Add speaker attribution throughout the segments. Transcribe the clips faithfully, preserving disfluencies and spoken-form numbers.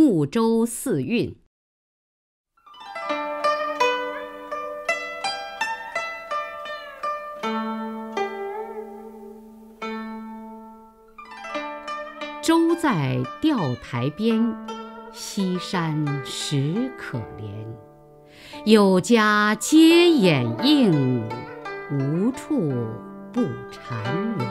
Speaker 1: 睦州四韵。舟在钓台边，西山石可怜。有家皆掩映，无处不缠软。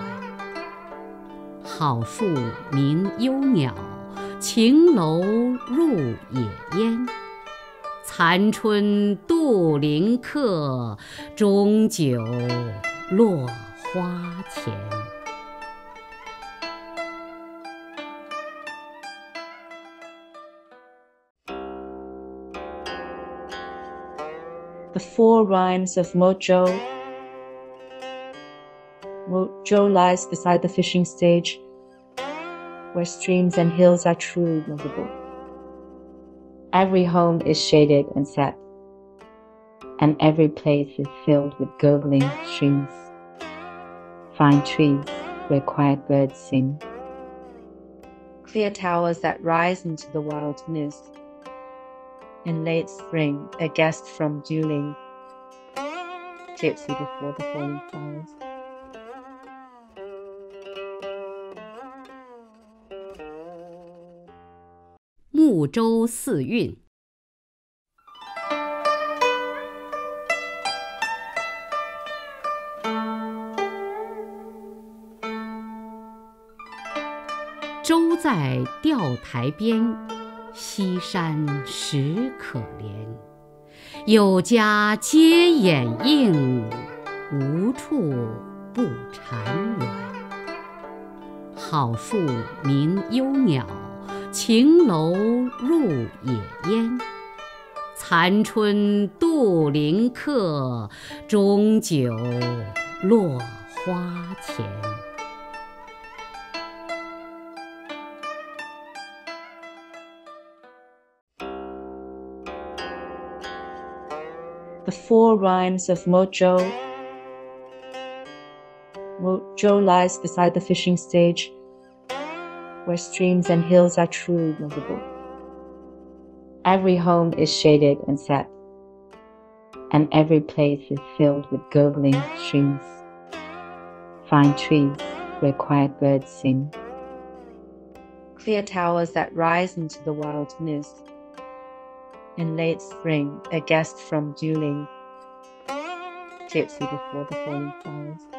Speaker 1: 好树鸣幽鸟，秦楼入野烟。残春度林客，终究落花前。
Speaker 2: The four rhymes of Mozhou. Mozhou lies beside the fishing stage, where streams and hills are truly livable. Every home is shaded and set, and every place is filled with gurgling streams, fine trees where quiet birds sing, clear towers that rise into the wild mist. In late spring, a guest from Dueling, tipsy before the falling flowers.
Speaker 1: 睦州四韵。舟在钓台边，西山石可怜。有家皆掩映，无处不缠软。好树鸣幽鸟，秦楼入野烟。残春度林客，终究落花前。
Speaker 2: The four rhymes of Mozhou. Mozhou lies beside the fishing stage, where streams and hills are truly livable. Every home is shaded and set, and every place is filled with gurgling streams, fine trees where quiet birds sing, clear towers that rise into the wild mist. In late spring, a guest from Dueling, tipsy before the falling flowers.